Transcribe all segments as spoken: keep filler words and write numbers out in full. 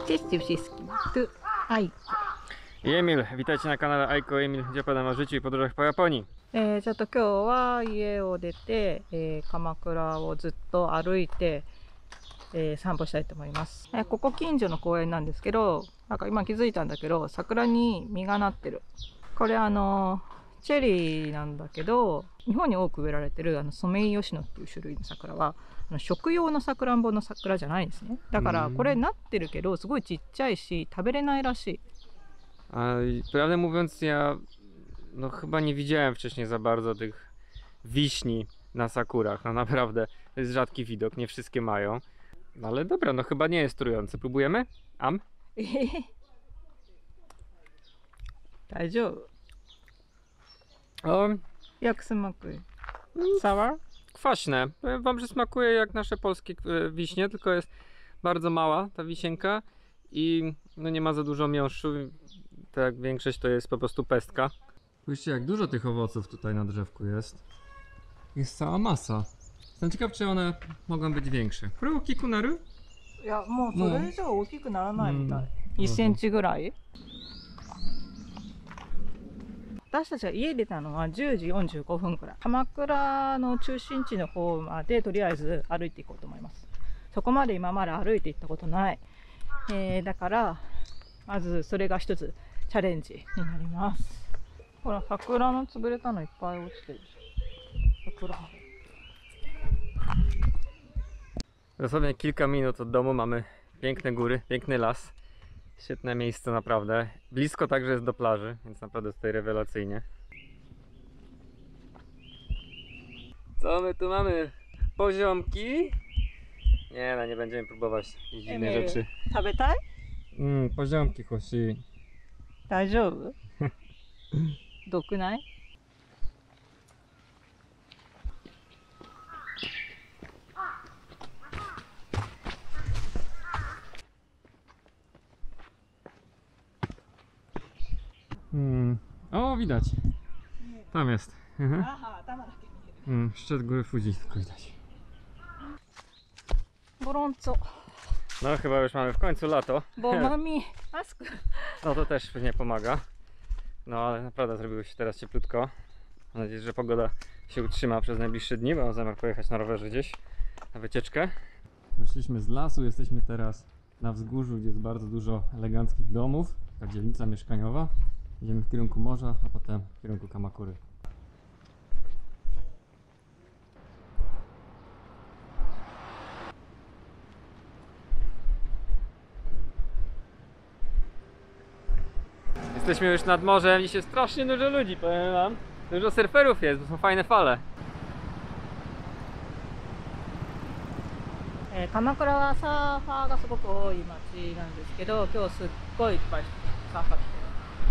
Cześć wszystkim, tu Aiko. I Emil, witajcie na kanale Aiko Emil, gdzie opowiadam o życiu i podróżach po Japonii. えー、ちょっと今日は家を出て、えー、鎌倉をずっと歩いて、えー、散歩したいと思います、えー、ここ近所の公園なんですけど、なんか今気づいたんだけど桜に実がなってる。これあのチェリーなんだけど、日本に多く植えられてるあのソメイヨシノっていう種類の桜はあの食用のさくらんぼの桜じゃないんですね。だからこれなってるけどすごいちっちゃいし食べれないらしい。 A prawdę mówiąc, ja no chyba nie widziałem wcześniej za bardzo tych wiśni na sakurach. No naprawdę, to jest rzadki widok, nie wszystkie mają. No ale dobra, no chyba nie jest trujący. Próbujemy? Am? 大丈夫 O, Jak smakuje? Sour? kwaśne. Powiem wam, że smakuje jak nasze polskie e, wiśnie, tylko jest bardzo mała ta wisienka i no nie ma za dużo miąższu. Tak jak większość to jest po prostu pestka. Spójrzcie, jak dużo tych owoców tutaj na drzewku jest. Jest cała masa. Jestem ciekaw, czy one mogą być większe. Kuro kikunaru? いやもうそれ以上大きくならないみたい、 うん、 いちセンチぐらい。私たちが家出たのはじゅうじよんじゅうごふんくらい。鎌倉の中心地の方までとりあえず歩いていこうと思います。そこまで今まで歩いていったことない、えー、だからまずそれが一つチャレンジになります。ほら桜の潰れたのいっぱい落ちてる。桜 Dosłownie kilka minut od domu mamy piękne góry, piękny las. Świetne miejsce naprawdę. Blisko także jest do plaży, więc naprawdę tutaj rewelacyjnie. Co my tu mamy? Poziomki? Nie no, nie będziemy próbować jakichś dziwnych rzeczy. 食べたい? Mm, poziomki hoshi. 大丈夫? 毒ない? Hmm. O, widać. Tam jest. Mhm. Aha, tamだけ見える. Hmm, szczyt góry Fuji tylko widać. Gorąco. No chyba już mamy w końcu lato. Bo mami maskę. No to też nie pomaga. No ale naprawdę zrobiło się teraz cieplutko. Mam nadzieję, że pogoda się utrzyma przez najbliższe dni, bo mam zamiar pojechać na rowerze gdzieś na wycieczkę. Wyszliśmy z lasu, jesteśmy teraz na wzgórzu, gdzie jest bardzo dużo eleganckich domów. Taka dzielnica mieszkaniowa. Idziemy w kierunku morza, a potem w kierunku Kamakury. Jesteśmy już nad morzem i się strasznie dużo ludzi, powiem wam. Dużo surferów jest, bo są fajne fale. えー、鎌倉はサーファーがすごく多い町なんですけど、今日すっごいいっぱいサーファー来てる。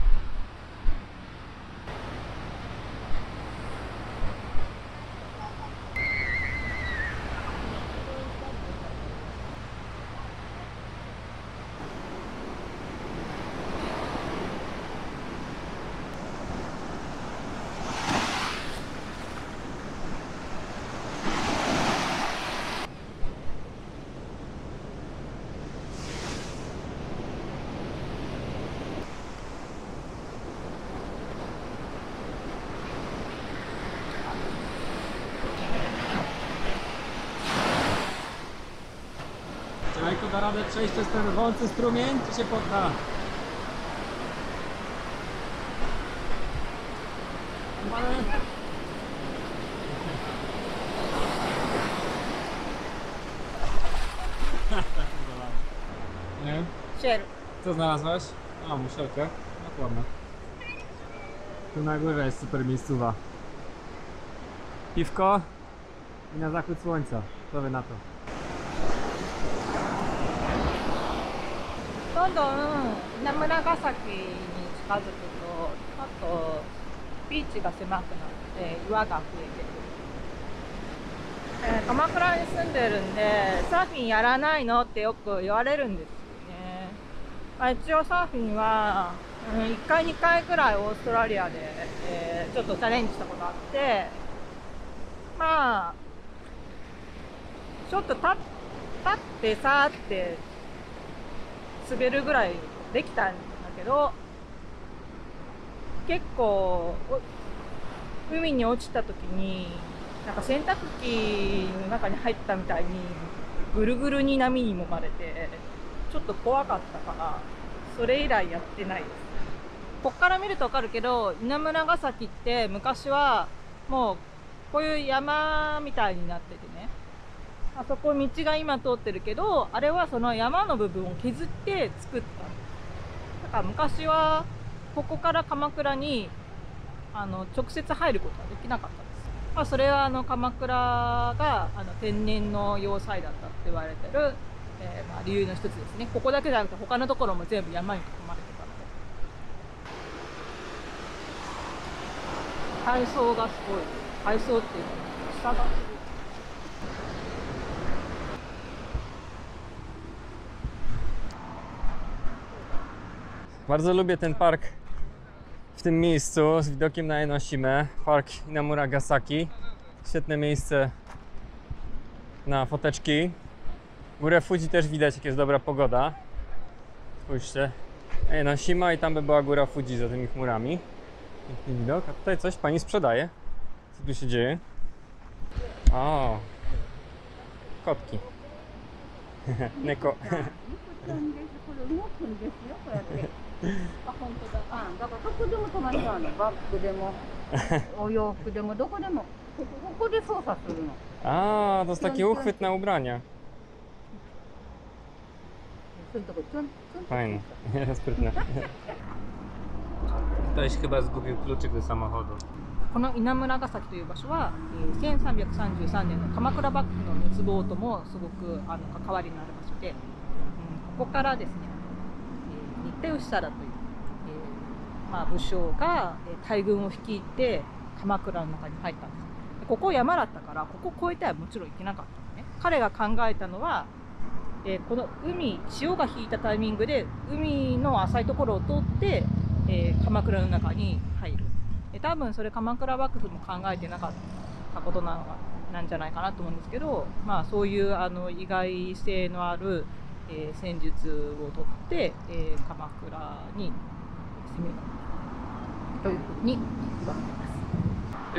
Czy Majko da radę przejść przez ten rwący strumień, czy się podda? Nie? シェル。 Co znalazłaś? A, muszelkę. No ładna. Tu na górze jest super miejscowa. Piwko i na zachód słońca. Co wy na to? どんどん稲村ヶ崎に近づくと、あとビーチが狭くなって岩が増えてくる。えー、鎌倉に住んでるんで、サーフィンやらないのってよく言われるんですよね。まあ、一応サーフィンは、うん、いっかいにかいくらいオーストラリアで、えー、ちょっとチャレンジしたことあって、まあちょっと立ってさーって滑るぐらいできたんだけど、結構海に落ちた時になんか洗濯機の中に入ったみたいにぐるぐるに波に揉まれてちょっと怖かったから、それ以来やってないです。こっから見ると分かるけど、稲村ヶ崎って昔はもうこういう山みたいになっててね、あそこ道が今通ってるけど、あれはその山の部分を削って作った。だから昔はここから鎌倉にあの直接入ることはできなかったです。まあ、それはあの鎌倉があの天然の要塞だったって言われてる、えーまあ理由の一つですね。ここだけじゃなくて他のところも全部山に囲まれてたので。海藻がすごい。海藻っていうのは草がすごい。 Bardzo lubię ten park w tym miejscu z widokiem na Enoshimę. Park Inamura Gasaki. Świetne miejsce na foteczki. Górę Fuji też widać, jak jest dobra pogoda. Spójrzcie. Enoshima i tam by była góra Fuji za tymi chmurami. Piękny widok. A tutaj coś pani sprzedaje. Co tu się dzieje? O, kotki. Neko. あ、本当だ。あ、だからどこでも止まっちゃうの。バッグでも、お洋服でも、どこでも。ここ、ここで操作するの。 A, to jest taki uchwyt na ubrania. そういうとこ、ちょん、ちょん。 Fajne, sprytne. Ktoś chyba zgubił kluczyk do samochodu. この稲村ヶ崎という場所は、えー、せんさんびゃくさんじゅうさんねんの鎌倉幕府の滅亡ともすごくあの関わりのある場所で、うん、ここからですね、えー、新田義貞という、えーまあ、武将が、えー、大軍を率いて鎌倉の中に入ったんです。でここ山だったから、ここ越えてはもちろん行けなかったのね。彼が考えたのは、えー、この海、潮が引いたタイミングで海の浅いところを通って、えー、鎌倉の中に入る。多分それ鎌倉幕府も考えてなかったことなのかなんじゃないかなと思うんですけど、まあ、そういうあの意外性のある、えー、戦術をとって、えー、鎌倉に攻めたというふうに言われています。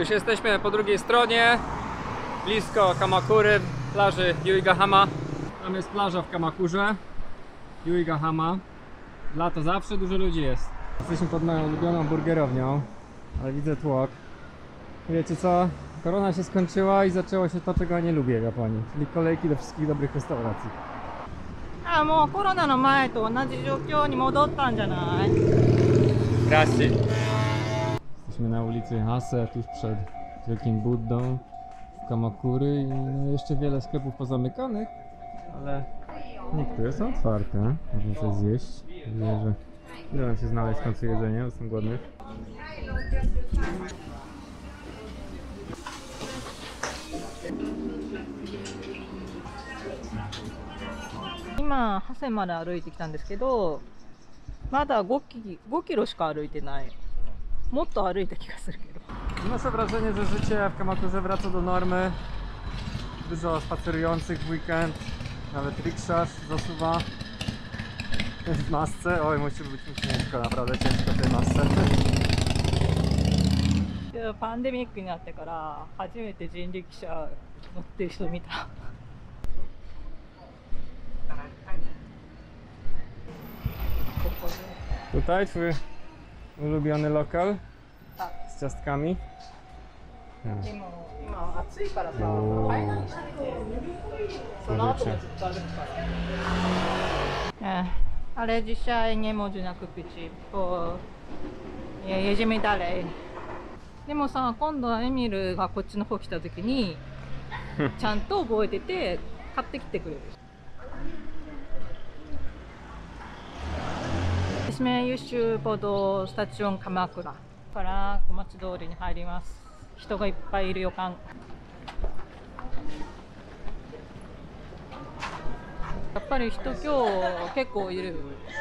Już jesteśmy po drugiej stronie, blisko Kamakury, plaży Yuigahama. Tam jest plaża w Kamakurze, Yuigahama. Lato zawsze dużo ludzi jest. Jesteśmy pod moją ulubioną burgerownią. Ale widzę tłok. Wiecie co? Korona się skończyła i zaczęło się to, czego nie lubię w Japonii, czyli kolejki do wszystkich dobrych restauracji. あ、もうコロナの前と同じ状況に戻ったんじゃない？ Grazie. Jesteśmy na ulicy Hase, tuż przed Wielkim Buddą w Kamakury i no jeszcze wiele sklepów pozamykanych, ale niektóre są otwarte. Można coś zjeść. Widzę, że uda nam się znaleźć w końcu jedzenie, bo jestem głodny. 今長谷まで歩いてきたんですけど、まだごキロしか歩いてない。もっと歩いた気がするけど。 Noszę wrażenie, że życie w Kamakurze wraca do normy. Dużo spacerujących w weekend, nawet rikszasz zasuwa w masce. Oj, musi być ciężko, naprawdę ciężko w tej masce. パンデミックになってから初めて人力車乗ってる人見た。 Tutaj twój ulubiony lokal あ、 z ciastkami. でも今暑いからさ、 O, 買えないんだって。その後もずっと歩くから。Ale dzisiaj nie można kupić, bo jedziemy dalej. でもさ、今度はエミルがこっちの方来た時にちゃんと覚えてて買ってきてくれる。Jesteśmy już pod stacją Kamakura. から小町通りに入ります。人がいっぱいいる予感。やっぱり人今日結構いる。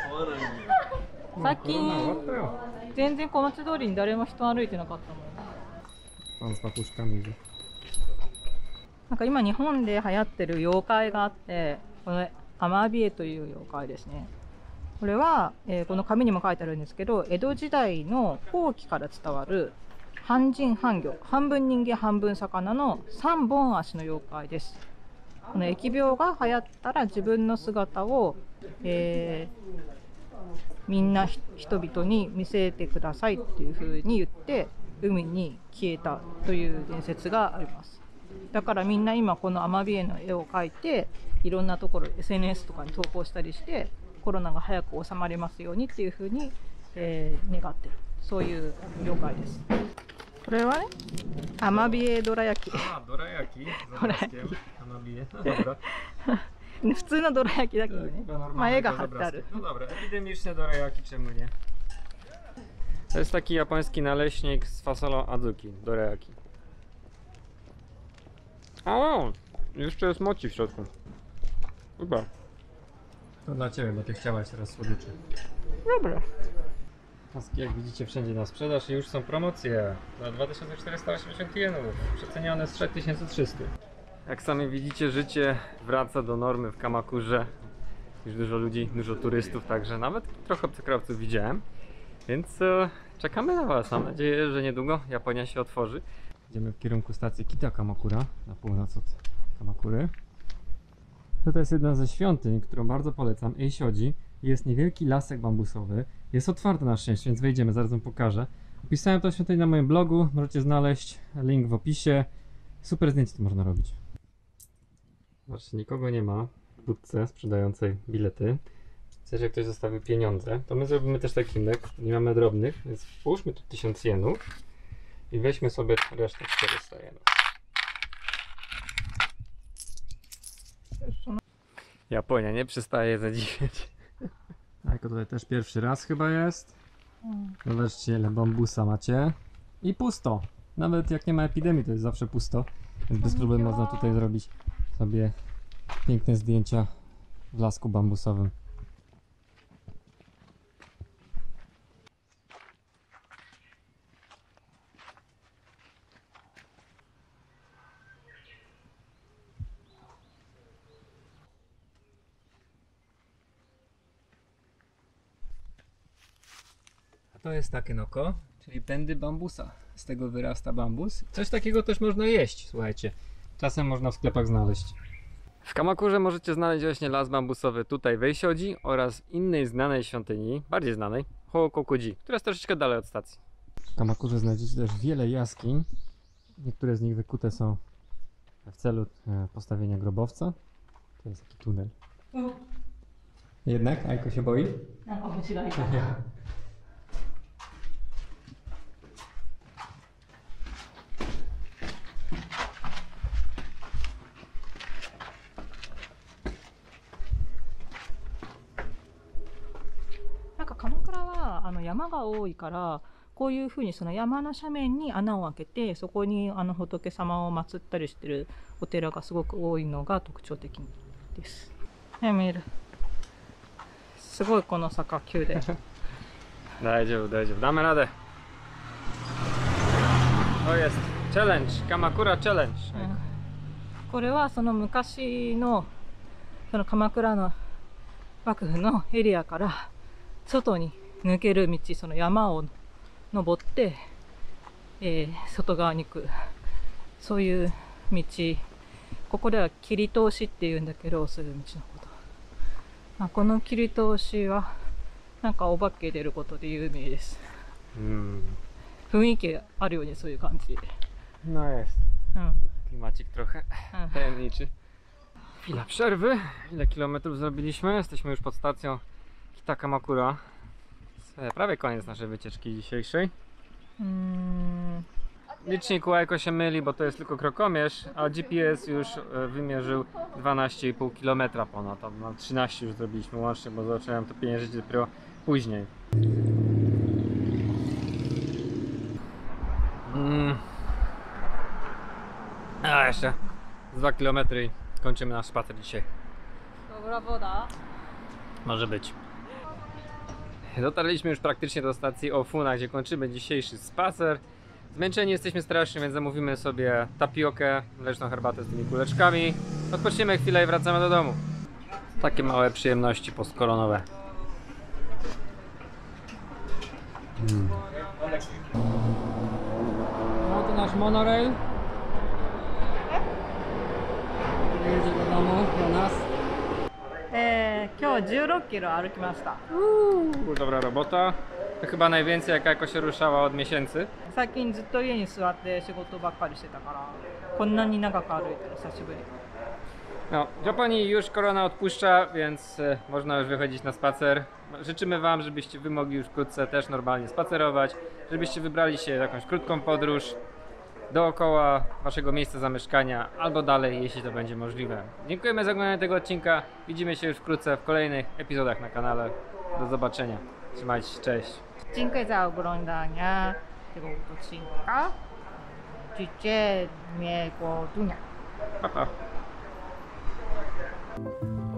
最近全然小町通りに誰も人歩いてなかったもん。 Pan z papuszkami. なんか今日本で流行ってる妖怪があって、このアマビエという妖怪ですね。 これは、えーこの紙にも書いてあるんですけど、江戸時代の後期から伝わる半人半魚、半分人間半分魚の三本足の妖怪です。この疫病が流行ったら自分の姿を、えーみんなひ人々に見せてくださいっていう風に言って海に消えたという伝説があります。だからみんな今このアマビエの絵を描いていろんなところ エスエヌエス とかに投稿したりしてコロナが早く収まりますようにっていう風に、えー願ってる、そういう妖怪です。これはね、アマビエどら焼き。 A, dorajaki. Dorajaki. Amabie. Dobra. 普通のどら焼きだけどね、 Chyba normalnego まあ絵が z 貼ってある。 obrazkiem. No dobra, epidemiczne dorajaki, czemu nie? To jest taki japoński naleśnik z fasolą adzuki, dorajaki. O, jeszcze jest moci w środku. Chyba. To dla Ciebie, bo Ty chciałaś teraz słodyczy. Dobra. Paski, jak widzicie, wszędzie na sprzedaż i już są promocje za dwa tysiące czterysta osiemdziesiąt jenów, przecenione z trzy tysiące trzysta. Jak sami widzicie, życie wraca do normy w Kamakurze. Już dużo ludzi, dużo turystów, także nawet trochę obcokrajowców widziałem. Więc e, czekamy na Was. Mam nadzieję, że niedługo Japonia się otworzy. Idziemy w kierunku stacji Kita Kamakura, na północ od Kamakury. To jest jedna ze świątyń, którą bardzo polecam, Eishodzi. Jest niewielki lasek bambusowy. Jest otwarty na szczęście, więc wejdziemy, zaraz wam pokażę. Opisałem tą świątynię na moim blogu, możecie znaleźć link w opisie. Super zdjęcie tu można robić. Zobaczcie, nikogo nie ma w budce sprzedającej bilety. Chcę, że ktoś zostawił pieniądze, to my zrobimy też taki myk. Nie mamy drobnych, więc połóżmy tu tysiąc jenów i weźmy sobie resztę czterysta jenów. Japonia nie przestaje zadziwiać. Ajko tutaj też pierwszy raz chyba jest. Zobaczcie, ile bambusa macie. I pusto. Nawet jak nie ma epidemii, to jest zawsze pusto. Więc bez problemu można tutaj zrobić sobie piękne zdjęcia w lasku bambusowym. A to jest takenoko, czyli pędy bambusa. Z tego wyrasta bambus. Coś takiego też można jeść, słuchajcie. Czasem można w sklepach znaleźć. W Kamakurze możecie znaleźć właśnie las bambusowy tutaj w Eishodzi oraz innej znanej świątyni, bardziej znanej, Hokokuji, która jest troszeczkę dalej od stacji. W Kamakurze znajdziecie też wiele jaskiń. Niektóre z nich wykute są w celu postawienia grobowca. To jest taki tunel. Jednak Ajko się boi? 鎌倉はあの山が多いからこういうふうにその山の斜面に穴を開けてそこにあの仏様を祀ったりしてるお寺がすごく多いのが特徴的です。はい、見える。すごいこの坂急で。 大丈夫大丈夫、damy radę. To jest challenge, Kamakura challenge. これはその昔のその鎌倉の幕府のエリアから外に抜ける道、その山を登って、えー、外側に行く、そういう道、ここでは切り通しっていうんだけど、そういう道のこと、まあ、この切り通しはなんかお化け出ることで有名です。 うん、 雰囲気あるようにそういう感じ。 No jest. うん、 Klimacik trochę うん、 tajemniczy. Chwila przerwy. Ile kilometrów zrobiliśmy? Jesteśmy już pod stacją Kita Kamakura. Prawie koniec naszej wycieczki dzisiejszej. うーん Licznik Ajko się myli, bo to jest tylko krokomierz, a G P S już e, wymierzył dwanaście i pół kilometra ponad. Tam no, trzynaście już zrobiliśmy łącznie, bo zacząłem to pieniężyć dopiero później. Mm. A jeszcze dwa kilometry i kończymy nasz spacer dzisiaj. Dobra woda. Może być. Dotarliśmy już praktycznie do stacji Ofuna, gdzie kończymy dzisiejszy spacer. Zmęczeni jesteśmy strasznie, więc zamówimy sobie tapiokę, mleczną herbatę z tymi kuleczkami. Odpoczniemy chwilę i wracamy do domu. Takie małe przyjemności postkoronowe. No to nasz monorail. Jedzie do domu, do nas. えー、今日じゅうろっキロ歩きました。 Uuu, dobra robota. To chyba najwięcej jaka jakoś się ruszała od miesięcy. 最近ずっと家に座って仕事ばっかりしてたから、こんなに長く歩いたら久しぶり。 No, w Japonii już korona odpuszcza, więc e, można już wychodzić na spacer. Życzymy Wam, żebyście Wy mogli już wkrótce też normalnie spacerować, żebyście wybrali się w jakąś krótką podróż dookoła Waszego miejsca zamieszkania albo dalej, jeśli to będzie możliwe. Dziękujemy za oglądanie tego odcinka. Widzimy się już wkrótce w kolejnych epizodach na kanale. Do zobaczenia. Trzymajcie się, cześć. Dziękuję za oglądanie tego odcinka. Życzę miłego dnia. Pa, pa.